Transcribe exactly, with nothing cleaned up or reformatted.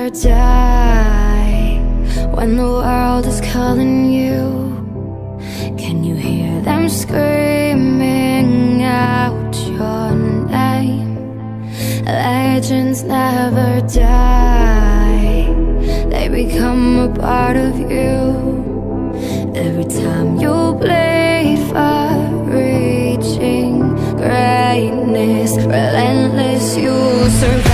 never die. When the world is calling you, can you hear them screaming out your name? Legends never die, they become a part of you. Every time you bleed for reaching greatness, relentless, you survive.